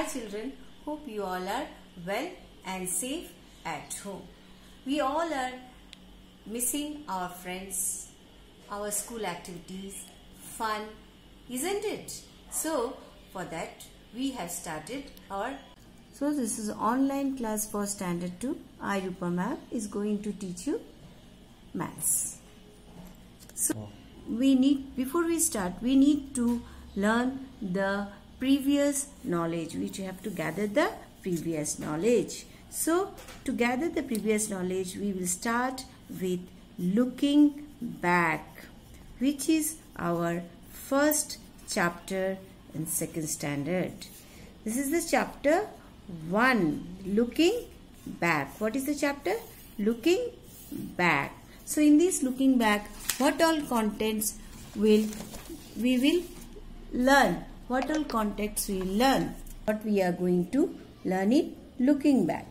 Hi children, hope you all are well and safe at home. We all are missing our friends, our school activities, fun, isn't it? So for that we have started our... So this is online class for standard 2. I Rupa ma'am is going to teach you maths. So before we start, we need to learn the previous knowledge. We have to gather the previous knowledge. So to gather the previous knowledge, we will start with looking back, which is our first chapter in second standard. This is the chapter 1, looking back. What is the chapter? Looking back. So in this looking back, what all contents we will learn? What all contents we will learn? What we are going to learn in looking back.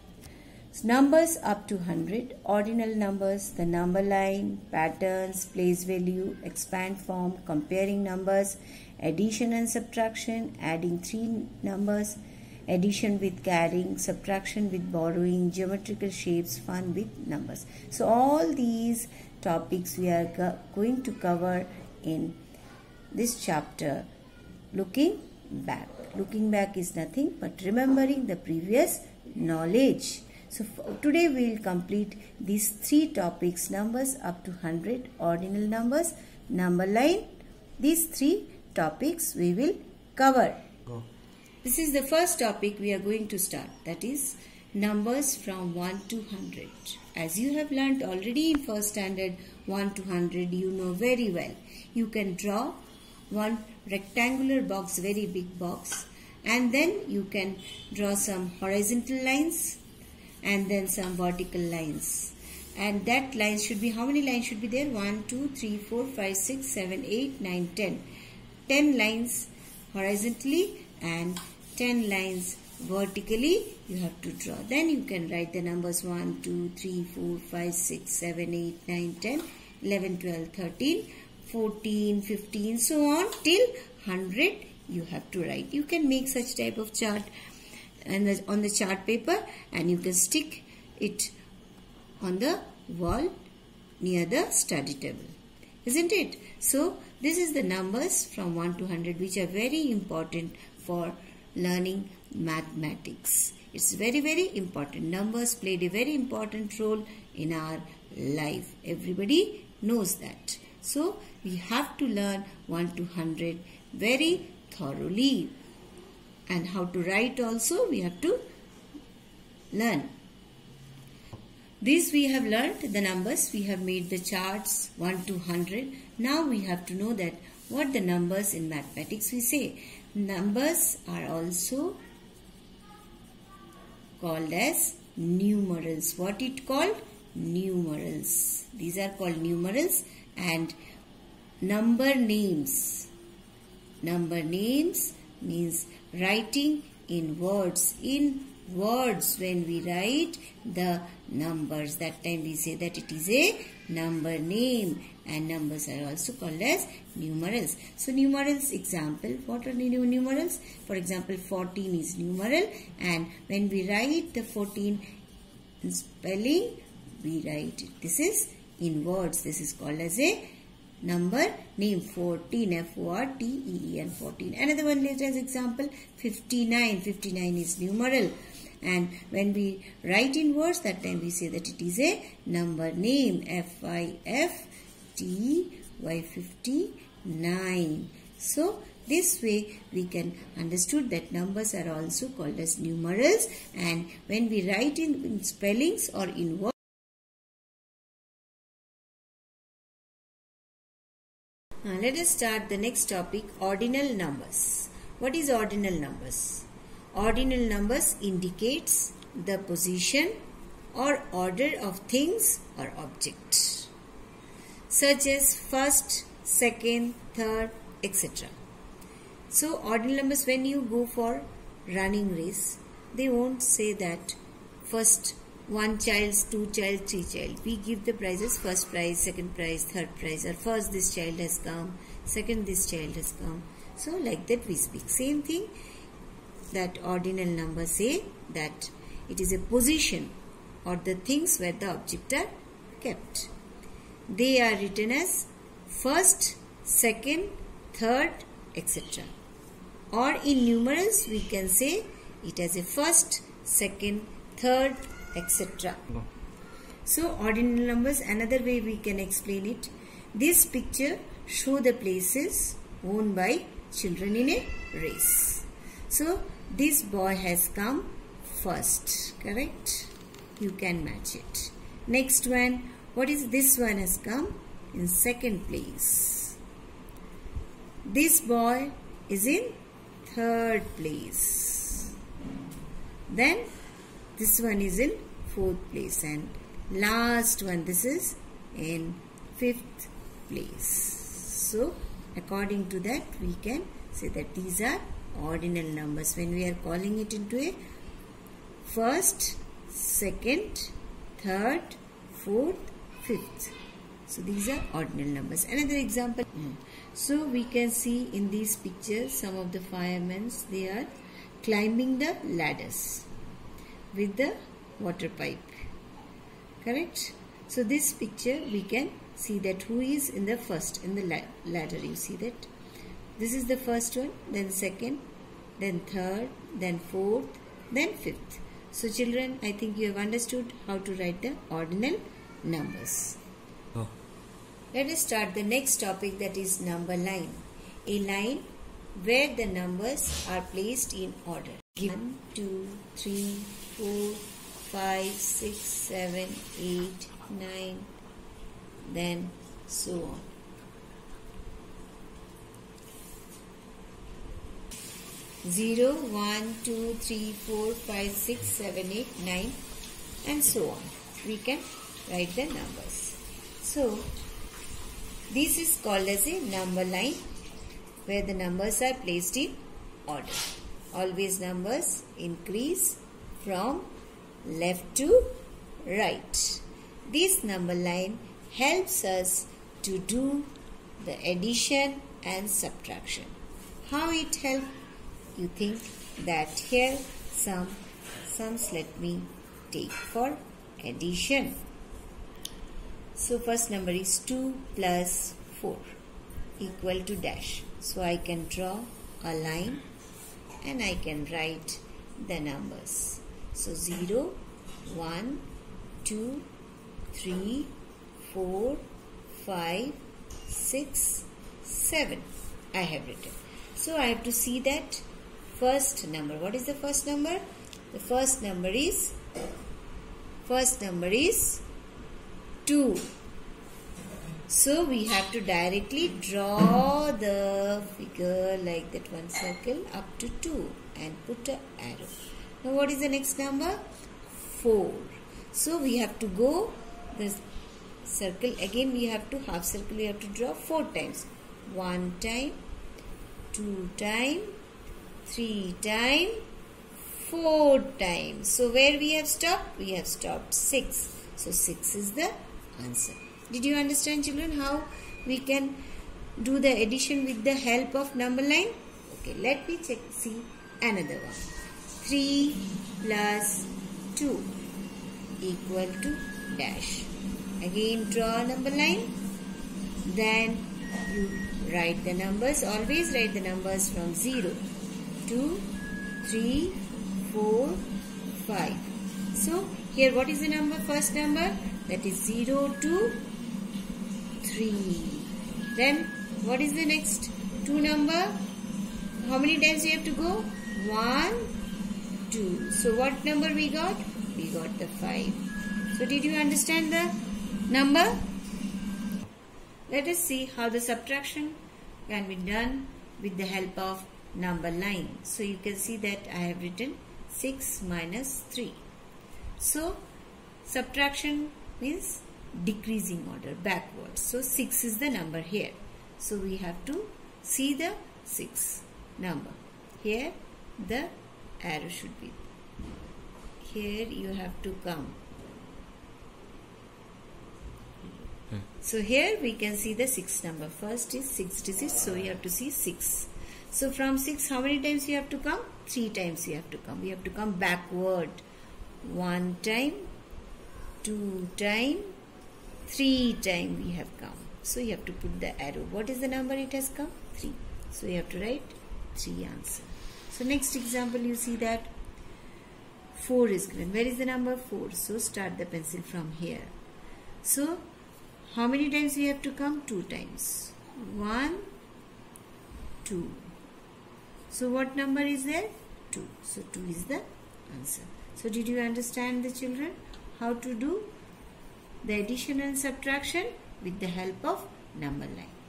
So numbers up to 100, ordinal numbers, the number line, patterns, place value, expand form, comparing numbers, addition and subtraction, adding 3 numbers, addition with carrying, subtraction with borrowing, geometrical shapes, fun with numbers. So all these topics we are going to cover in this chapter, looking back. Looking back is nothing but remembering the previous knowledge. So today we will complete these 3 topics: numbers up to 100, ordinal numbers, number line. These 3 topics we will cover. Go. This is the first topic we are going to start, that is numbers from 1 to 100. As you have learnt already in first standard, 1 to 100 you know very well. You can draw one rectangular box, very big box, and then you can draw some horizontal lines and then some vertical lines. And that line should be, how many lines should be there? 1, 2, 3, 4, 5, 6, 7, 8, 9, 10. 10 lines horizontally and 10 lines vertically you have to draw. Then you can write the numbers 1, 2, 3, 4, 5, 6, 7, 8, 9, 10, 11, 12, 13, 14, 15, so on till 100 you have to write. You can make such type of chart and on the chart paper, and you can stick it on the wall near the study table, isn't it? So this is the numbers from 1 to 100 which are very important for learning mathematics. It's very, very important. Numbers played a very important role in our life. Everybody knows that. So we have to learn 1 to 100 very thoroughly. And how to write also we have to learn. This we have learnt the numbers. We have made the charts 1 to 100. Now we have to know that what the numbers in mathematics we say. Numbers are also called as numerals. What it called? Numerals. These are called numerals. And number names. Number names means writing in words. In words when we write the numbers, that time we say that it is a number name, and numbers are also called as numerals. So numerals example, what are numerals? For example, 14 is numeral, and when we write the 14 in spelling, we write it. This is in words. This is called as a number name. 14, F-O-R-T-E-E-N, 14. Another one later as example, 59. 59 is numeral. And when we write in words, that time we say that it is a number name. F-I-F-T-Y, 59. So this way we can understood that numbers are also called as numerals. And when we write in spellings or in words, now let us start the next topic, ordinal numbers. What is ordinal numbers? Ordinal numbers indicates the position or order of things or objects, such as first, second, third, etc. So ordinal numbers, when you go for running race, they won't say that first 1 child, 2 child, 3 child. We give the prizes: first prize, second prize, third prize, or first this child has come, second this child has come. So like that we speak. Same thing that ordinal numbers say that it is a position or the things where the objects are kept. They are written as first, second, third, etc. Or in numerals we can say it as a first, second, third, etc. So ordinal numbers, another way we can explain it. This picture show the places owned by children in a race. So this boy has come first, correct? You can match it. Next one, what is this one has come in second place. This boy is in third place. Then this one is in fourth place, and last one, this is in fifth place. So according to that we can say that these are ordinal numbers when we are calling it into a first, second, third, fourth, fifth. So these are ordinal numbers. Another example. So we can see in these pictures some of the firemen, they are climbing the ladders with the water pipe, correct? So this picture we can see that who is in the first in the ladder. You see that this is the first one, then second, then third, then fourth, then fifth. So children, I think you have understood how to write the ordinal numbers. Let us start the next topic, that is number line. A line where the numbers are placed in order. 1, 2, 3, 4, 5, 6, 7, 8, 9, then so on. Zero, 1, 2, 3, 4, 5, 6, 7, 8, 9 and so on. We can write the numbers. So this is called as a number line where the numbers are placed in order. Always numbers increase from left to right. This number line helps us to do the addition and subtraction. How it helps? You think that here sums let me take for addition. So first number is 2 plus 4 equal to dash. So I can draw a line and I can write the numbers. So 0, 1, 2, 3, 4, 5, 6, 7 I have written. So I have to see that first number. What is the first number? The first number is 2. So we have to directly draw the figure like that, one circle up to 2 and put an arrow. Now what is the next number? 4. So we have to go the circle again, we have to half circle, we have to draw 4 times. 1 time, 2 time, 3 time, 4 times. So where we have stopped? We have stopped 6. So 6 is the answer. Did you understand, children, how we can do the addition with the help of number line? Okay, let me see another one. 3 plus 2 equal to dash. Again draw a number line. Then you write the numbers. Always write the numbers from 0, 2, 3, 4, 5. So here what is the number? First number, that is 0, 2, 3. Then what is the next 2 number? How many times you have to go? 1, 2. So what number we got? We got the 5. So did you understand the number? Let us see how the subtraction can be done with the help of number line. So you can see that I have written 6 minus 3. So subtraction means decreasing order, backwards. So 6 is the number here. So we have to see the 6 number. Here the arrow should be. Here you have to come. So here we can see the 6 number. First is 66, so you have to see 6. So from 6, how many times you have to come? 3 times you have to come. We have to come backward. 1 time, 2 time, 3 time we have come. So you have to put the arrow. What is the number it has come? 3. So you have to write 3 answer. So next example, you see that 4 is given. Where is the number 4? So start the pencil from here. So how many times we have to come? 2 times. 1, 2. So what number is there? 2. So 2 is the answer. So did you understand, the children, how to do the addition and subtraction with the help of number line?